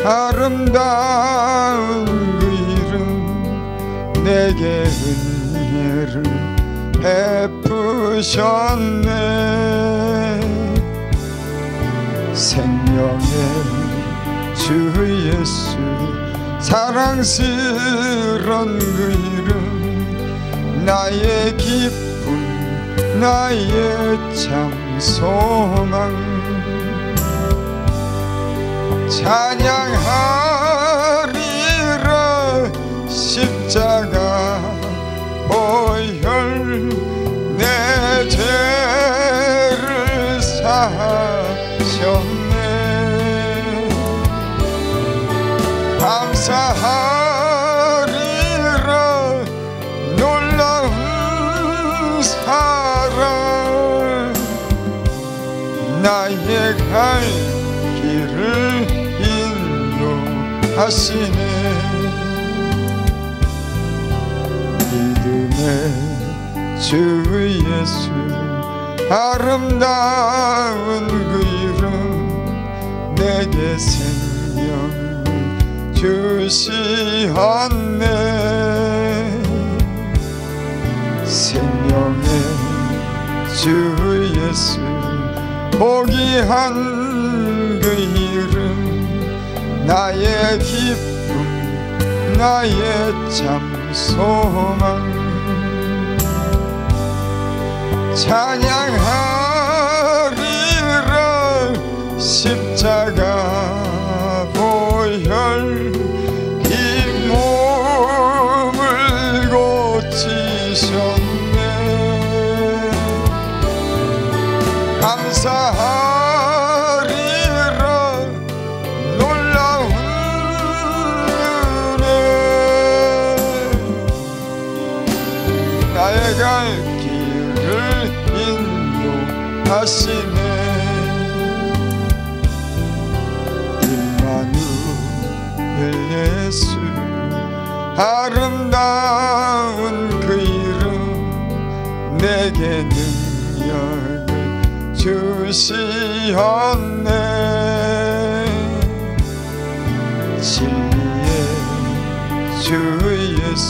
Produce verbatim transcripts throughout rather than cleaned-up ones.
아름다운 그 이름 내게 은혜를 베푸셨네. 생명의 주 예수 사랑스런 그 이름 나의 기쁨 나의 참 소망 찬양하리라. 십자가 보혈 내 죄를 사하셨네. 감사하리라. 놀라운 사랑 나의 갈 길을 인도하시네. 믿음의 주 예수 아름다운 그 이름 내게 생명을 주시었네. 생명의 주 예수 보기한 그 이름 나의 기쁨 나의 참 소망 찬양하리라. 십자가 보혈 이 몸을 고치셨네. 감사하리라. 놀라운 은혜 나의 갈 길을 인도하시네. 임마누엘 예수 아름다운 그 이름 내게 능력을 주시었네. 진리의 주 예수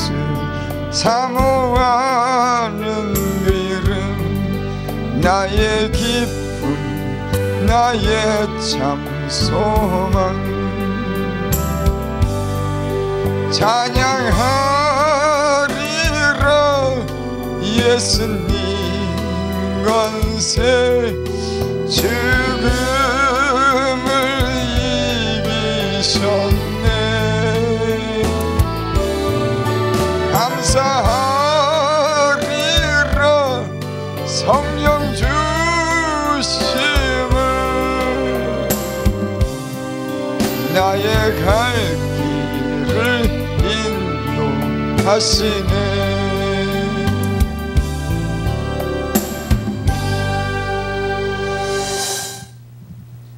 사모하는 그 이름 나의 기쁨 나의 참 소망 찬양하리라. 예수님 권세 죽음을 이기셨네. 감사하리라. 성령 주심을 나의 갈 길을 인도하시네.